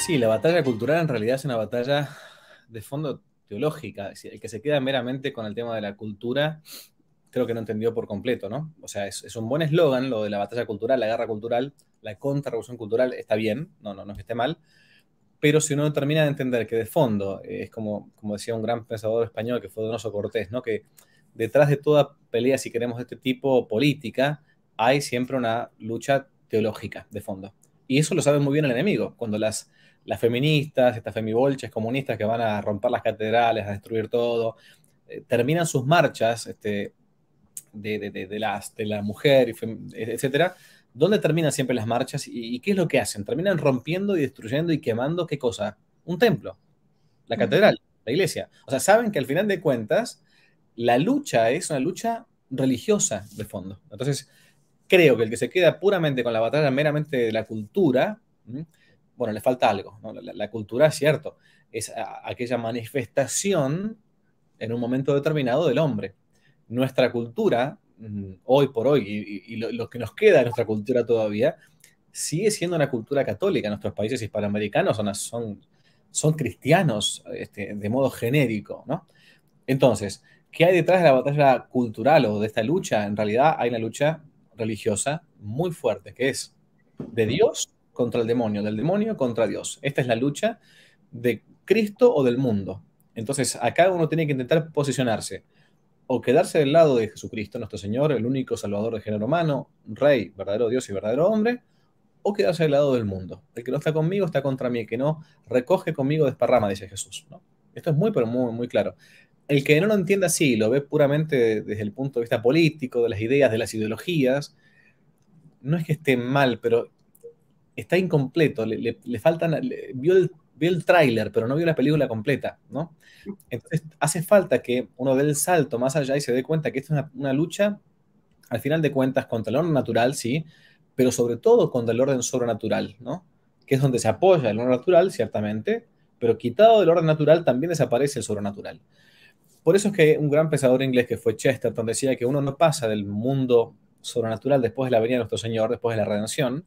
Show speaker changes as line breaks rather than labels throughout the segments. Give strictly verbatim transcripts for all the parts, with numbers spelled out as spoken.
Sí, la batalla cultural en realidad es una batalla de fondo teológica. Si el que se queda meramente con el tema de la cultura, creo que no entendió por completo, ¿no? O sea, es, es un buen eslogan lo de la batalla cultural, la guerra cultural, la contrarrevolución cultural, está bien, no, no, no es que esté mal, pero si uno termina de entender que de fondo, eh, es como, como decía un gran pensador español que fue Donoso Cortés, ¿no? Que detrás de toda pelea, si queremos, de este tipo política, hay siempre una lucha teológica de fondo. Y eso lo sabe muy bien el enemigo, cuando las, las feministas, estas femibolches comunistas que van a romper las catedrales, a destruir todo, eh, terminan sus marchas este, de, de, de, de, las, de la mujer, etcétera. ¿Dónde terminan siempre las marchas y, y qué es lo que hacen? Terminan rompiendo y destruyendo y quemando, ¿qué cosa? Un templo, la
Ujú.
catedral, la iglesia. O sea, saben que al final de cuentas la lucha es una lucha religiosa de fondo. Entonces, creo que el que se queda puramente con la batalla meramente de la cultura, ¿m? Bueno, le falta algo, ¿no? La, la cultura, es cierto, es a, aquella manifestación en un momento determinado del hombre. Nuestra cultura, mm, hoy por hoy, y, y lo, lo, que nos queda de nuestra cultura todavía, sigue siendo una cultura católica. Nuestros países hispanoamericanos son, son, son cristianos este, de modo genérico, ¿no? Entonces, ¿qué hay detrás de la batalla cultural o de esta lucha? En realidad hay una lucha religiosa muy fuerte, que es de Dios contra el demonio, del demonio contra Dios. Esta es la lucha de Cristo o del mundo. Entonces, acá uno tiene que intentar posicionarse o quedarse del lado de Jesucristo, nuestro Señor, el único Salvador del género humano, Rey, verdadero Dios y verdadero hombre, o quedarse del lado del mundo. El que no está conmigo está contra mí, el que no recoge conmigo desparrama, dice Jesús, ¿no? Esto es muy, pero muy, muy claro. El que no lo entienda así, lo ve puramente desde el punto de vista político, de las ideas, de las ideologías, no es que esté mal, pero está incompleto, le, le, le faltan, le, vio el, vio el tráiler, pero no vio la película completa, ¿no? Entonces hace falta que uno dé el salto más allá y se dé cuenta que esto es una, una lucha, al final de cuentas, contra el orden natural, sí, pero sobre todo contra el orden sobrenatural, ¿no? Que es donde se apoya el orden natural, ciertamente, pero quitado del orden natural también desaparece el sobrenatural. Por eso es que un gran pensador inglés que fue Chesterton decía que uno no pasa del mundo sobrenatural después de la venida de nuestro Señor, después de la redención,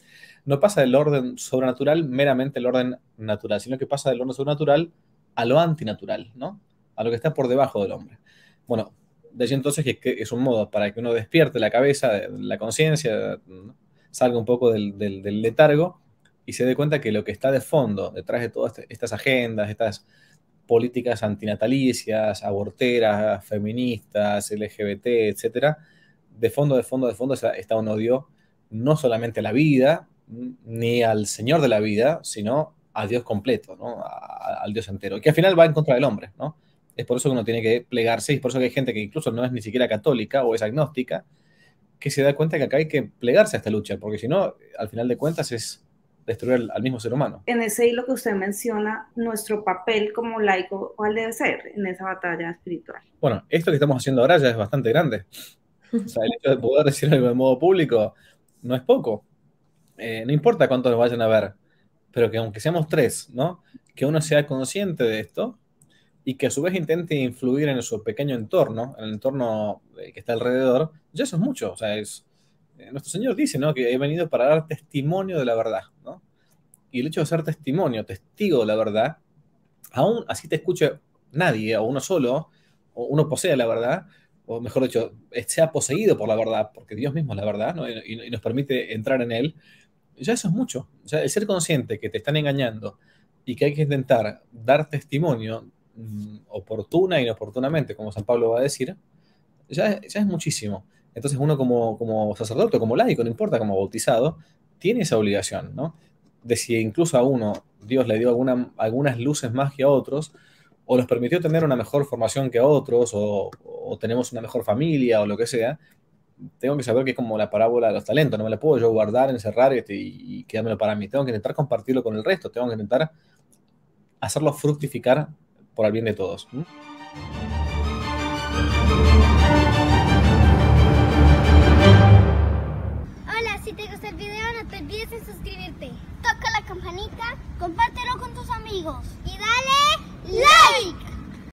no pasa del orden sobrenatural meramente el orden natural, sino que pasa del orden sobrenatural a lo antinatural, ¿no? A lo que está por debajo del hombre. Bueno, de allí entonces que, que es un modo para que uno despierte la cabeza, la conciencia, ¿no? Salga un poco del, del, del, letargo y se dé cuenta que lo que está de fondo, detrás de todas estas agendas, estas políticas antinatalicias, aborteras, feministas, L G B T, etcétera, de fondo, de fondo, de fondo está un odio no solamente a la vida, ni al Señor de la vida, sino a Dios completo, ¿no? A, al Dios entero, que al final va en contra del hombre, ¿no? Es por eso que uno tiene que plegarse y es por eso que hay gente que incluso no es ni siquiera católica o es agnóstica, que se da cuenta que acá hay que plegarse a esta lucha, porque si no, al final de cuentas es destruir al, al mismo ser humano.
En ese hilo que usted menciona, nuestro papel como laico, ¿cuál debe ser en esa batalla espiritual?
Bueno, esto que estamos haciendo ahora ya es bastante grande. O sea, el hecho de poder decir algo de modo público no es poco. Eh, no importa cuántos nos vayan a ver, pero que aunque seamos tres, ¿no? Que uno sea consciente de esto y que a su vez intente influir en su pequeño entorno, en el entorno eh, que está alrededor, ya eso es mucho. O sea, es, eh, nuestro Señor dice, ¿no? Que he venido para dar testimonio de la verdad, ¿no? Y el hecho de ser testimonio, testigo de la verdad, aún así te escuche nadie, o uno solo, o uno posee la verdad, o mejor dicho, sea poseído por la verdad, porque Dios mismo es la verdad, ¿no? y, y nos permite entrar en él, ya eso es mucho. O sea, el ser consciente que te están engañando y que hay que intentar dar testimonio mmm, oportuna e inoportunamente, como San Pablo va a decir, ya, ya es muchísimo. Entonces uno como, como sacerdote, como laico, no importa, como bautizado, tiene esa obligación, ¿no? De si incluso a uno Dios le dio alguna, algunas luces más que a otros, o nos permitió tener una mejor formación que a otros, o, o tenemos una mejor familia, o lo que sea, tengo que saber que es como la parábola de los talentos, no me la puedo yo guardar, encerrar este, y, y quedármelo para mí. Tengo que intentar compartirlo con el resto, tengo que intentar hacerlo fructificar por el bien de todos. ¿Mm?